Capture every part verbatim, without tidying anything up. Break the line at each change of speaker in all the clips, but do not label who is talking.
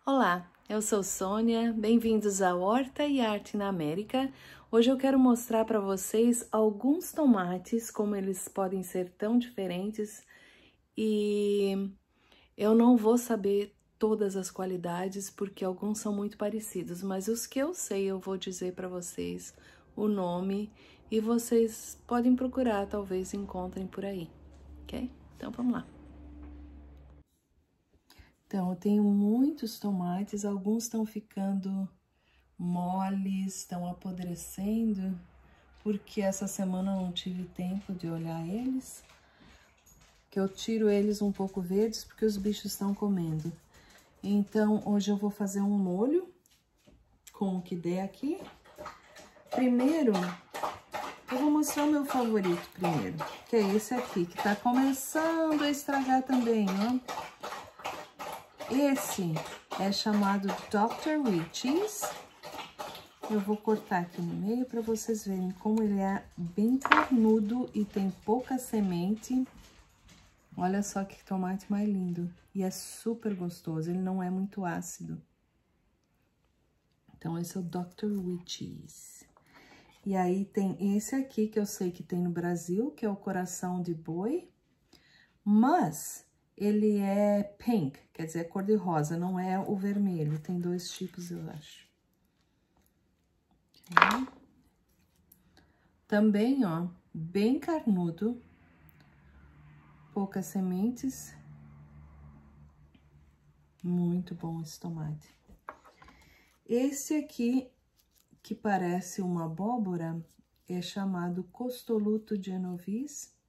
Olá, eu sou Sônia, bem-vindos à Horta e Arte na América. Hoje eu quero mostrar para vocês alguns tomates, como eles podem ser tão diferentes, e eu não vou saber todas as qualidades, porque alguns são muito parecidos, mas os que eu sei eu vou dizer para vocês o nome e vocês podem procurar, talvez encontrem por aí, ok? Então vamos lá. Então, eu tenho muitos tomates, alguns estão ficando moles, estão apodrecendo, porque essa semana eu não tive tempo de olhar eles, que eu tiro eles um pouco verdes, porque os bichos estão comendo. Então, hoje eu vou fazer um molho com o que der aqui. Primeiro, eu vou mostrar o meu favorito primeiro, que é esse aqui, que tá começando a estragar também, ó. Esse é chamado doutor Witches. Eu vou cortar aqui no meio para vocês verem como ele é bem carnudo e tem pouca semente. Olha só que tomate mais lindo. E é super gostoso, ele não é muito ácido. Então, esse é o doutor Witches. E aí tem esse aqui que eu sei que tem no Brasil, que é o coração de boi. Mas ele é pink, quer dizer, é cor-de-rosa, não é o vermelho. Tem dois tipos, eu acho. Okay. Também, ó, bem carnudo. Poucas sementes. Muito bom esse tomate. Esse aqui, que parece uma abóbora, é chamado Costoluto Genovis.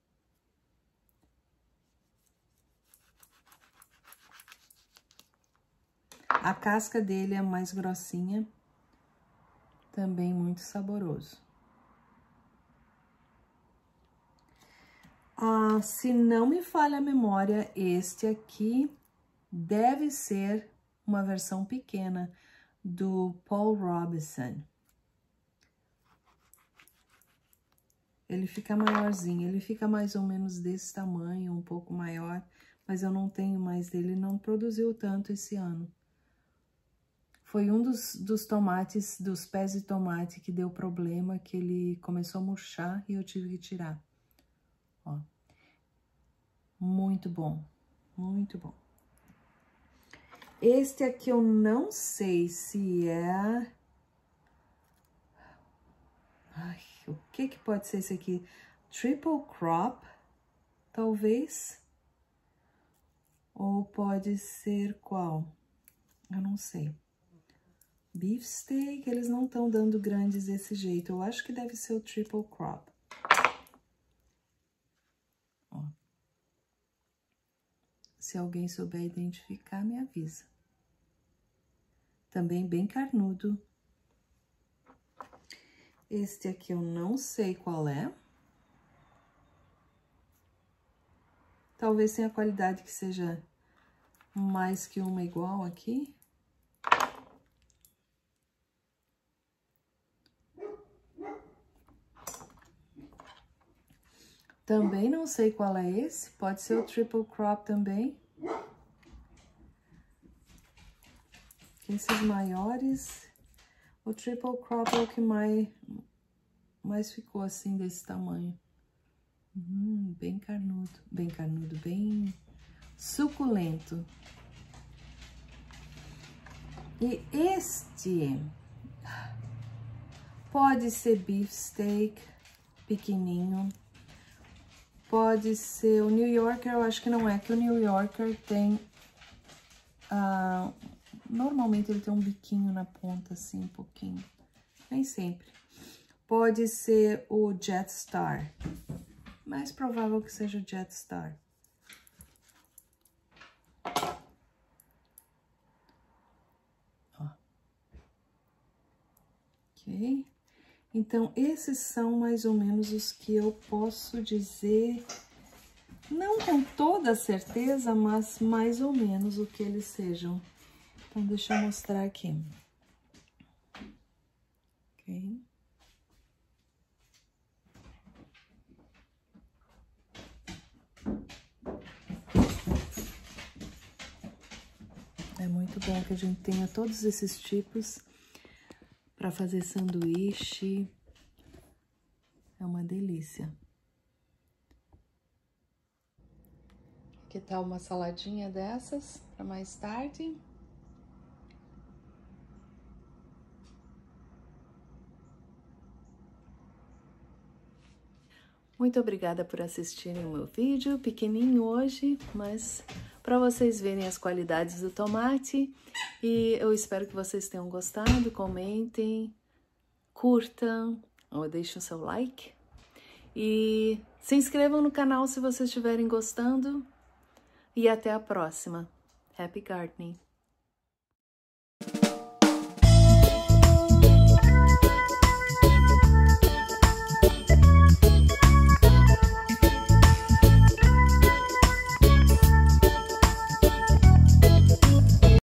A casca dele é mais grossinha, também muito saboroso. Ah, se não me falha a memória, este aqui deve ser uma versão pequena do Paul Robeson. Ele fica maiorzinho, ele fica mais ou menos desse tamanho, um pouco maior, mas eu não tenho mais dele, não produziu tanto esse ano. Foi um dos, dos tomates, dos pés de tomate que deu problema, que ele começou a murchar e eu tive que tirar. Ó. Muito bom, muito bom. Este aqui eu não sei se é... Ai, o que que pode ser esse aqui? Triple Crop, talvez? Ou pode ser qual? Eu não sei. Beefsteak, eles não estão dando grandes desse jeito. Eu acho que deve ser o Triple Crop. Ó. Se alguém souber identificar, me avisa. Também bem carnudo. Este aqui eu não sei qual é. Talvez tenha qualidade que seja mais que uma igual aqui. Também não sei qual é esse, pode ser o Triple Crop também. Esses maiores, o Triple Crop é o que mais, mais ficou assim, desse tamanho. Hum, bem carnudo, bem carnudo, bem suculento. E este pode ser beefsteak, pequenininho. Pode ser o New Yorker, eu acho que não é, que o New Yorker tem... Uh, normalmente ele tem um biquinho na ponta, assim, um pouquinho. Nem sempre. Pode ser o Jet Star. Mais provável que seja o Jet Star. Ó. Ok. Então, esses são mais ou menos os que eu posso dizer, não com toda certeza, mas mais ou menos o que eles sejam. Então, deixa eu mostrar aqui. Ok. É muito bom que a gente tenha todos esses tipos para fazer sanduíche. É uma delícia. Que tal uma saladinha dessas para mais tarde? Muito obrigada por assistirem o meu vídeo, pequenininho hoje, mas para vocês verem as qualidades do tomate. E eu espero que vocês tenham gostado, comentem, curtam, ou deixem o seu like. E se inscrevam no canal se vocês estiverem gostando. E até a próxima. Happy Gardening!